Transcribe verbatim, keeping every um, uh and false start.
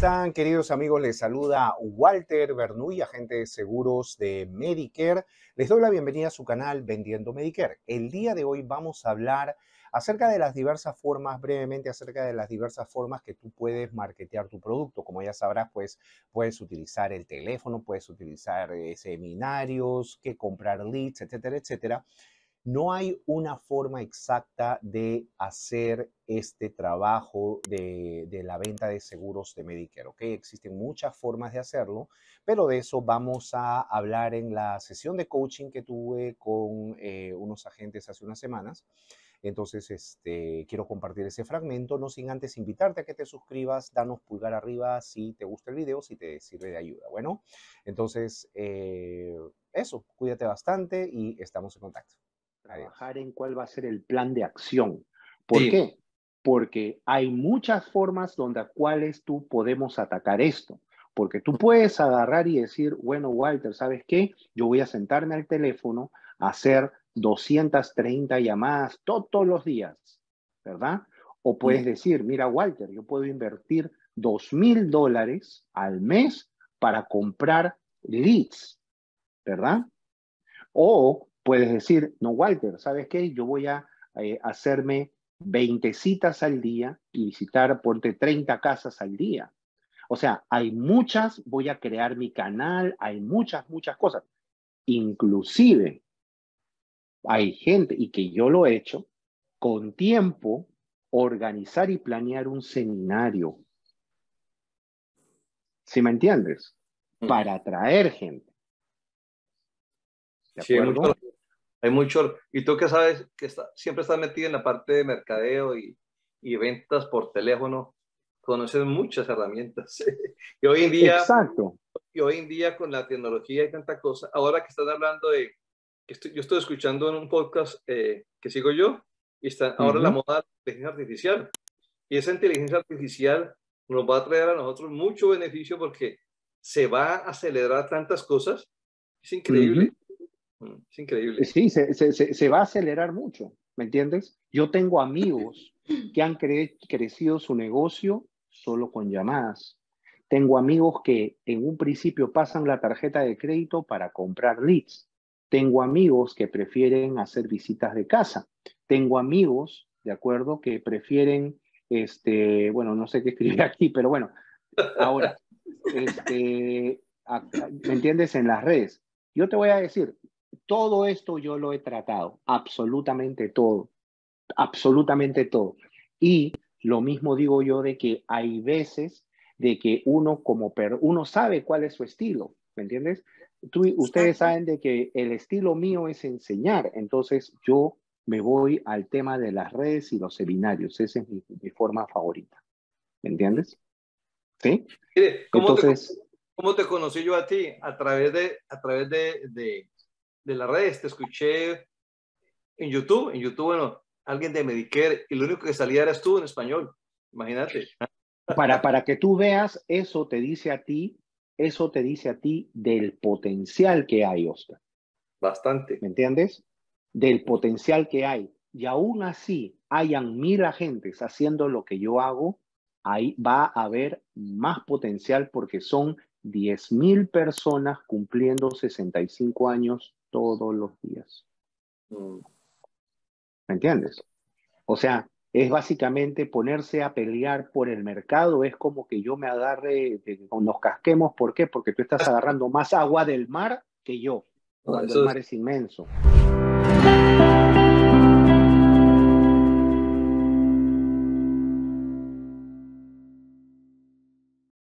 están, queridos amigos? Les saluda Walter Bernuy, agente de seguros de Medicare. Les doy la bienvenida a su canal Vendiendo Medicare. El día de hoy vamos a hablar acerca de las diversas formas, brevemente acerca de las diversas formas que tú puedes marketear tu producto. Como ya sabrás, pues puedes utilizar el teléfono, puedes utilizar eh, seminarios, que comprar leads, etcétera, etcétera. No hay una forma exacta de hacer este trabajo de, de la venta de seguros de Medicare, ¿ok? Existen muchas formas de hacerlo, pero de eso vamos a hablar en la sesión de coaching que tuve con eh, unos agentes hace unas semanas. Entonces, este, quiero compartir ese fragmento, no sin antes invitarte a que te suscribas, danos pulgar arriba si te gusta el video, si te sirve de ayuda. Bueno, entonces, eh, eso, cuídate bastante y estamos en contacto. Trabajar en cuál va a ser el plan de acción. ¿Por Sí. qué? Porque hay muchas formas donde cuales tú podemos atacar esto. Porque tú puedes agarrar y decir, bueno, Walter, ¿sabes qué? Yo voy a sentarme al teléfono a hacer doscientas treinta llamadas todos los días, ¿verdad? O puedes decir, mira, Walter, yo puedo invertir dos mil dólares al mes para comprar leads, ¿verdad? O puedes decir, no, Walter, ¿sabes qué? Yo voy a eh, hacerme veinte citas al día y visitar, ponte treinta casas al día. O sea, hay muchas, voy a crear mi canal, hay muchas, muchas cosas. Inclusive, hay gente, y que yo lo he hecho, con tiempo, organizar y planear un seminario. ¿Sí me entiendes? Para atraer gente. ¿De Sí, hay acuerdo? mucho, hay mucho. Y tú que sabes que está, siempre estás metido en la parte de mercadeo y, y ventas por teléfono, conoces muchas herramientas. Y hoy en día, Exacto. y hoy en día con la tecnología y tanta cosa, ahora que estás hablando de, que estoy, yo estoy escuchando en un podcast eh, que sigo yo, y está ahora la Uh-huh. moda de la inteligencia artificial. Y esa inteligencia artificial nos va a traer a nosotros mucho beneficio porque se va a acelerar tantas cosas. Es increíble. Uh-huh. Es increíble. Sí, se, se, se, se va a acelerar mucho, ¿me entiendes? Yo tengo amigos que han cre crecido su negocio solo con llamadas. Tengo amigos que en un principio pasan la tarjeta de crédito para comprar leads. Tengo amigos que prefieren hacer visitas de casa. Tengo amigos, ¿de acuerdo?, que prefieren, este, bueno, no sé qué escribir aquí, pero bueno, ahora, este, ¿me entiendes? En las redes. Yo te voy a decir, todo esto yo lo he tratado, absolutamente todo, absolutamente todo. Y lo mismo digo yo de que hay veces de que uno como per, uno sabe cuál es su estilo, ¿me entiendes? Tú, ustedes saben de que el estilo mío es enseñar, entonces yo me voy al tema de las redes y los seminarios, esa es mi, mi forma favorita, ¿me entiendes? ¿Sí? Mire, ¿cómo te, Entonces, cómo te conocí yo a ti? A través de, a través de, de, de las redes. Te escuché en YouTube. En YouTube, bueno, alguien de Medicare y lo único que salía eras tú en español. Imagínate. para, para que tú veas, eso te dice a ti, eso te dice a ti del potencial que hay, Oscar. Bastante. ¿Me entiendes? Del potencial que hay. Y aún así hayan mil agentes haciendo lo que yo hago, ahí va a haber más potencial porque son diez mil personas cumpliendo sesenta y cinco años todos los días. Mm. ¿Me entiendes? O sea, es básicamente ponerse a pelear por el mercado, es como que yo me agarre, que nos casquemos, ¿por qué? Porque tú estás agarrando más agua del mar que yo, cuando el Eso es, mar es inmenso.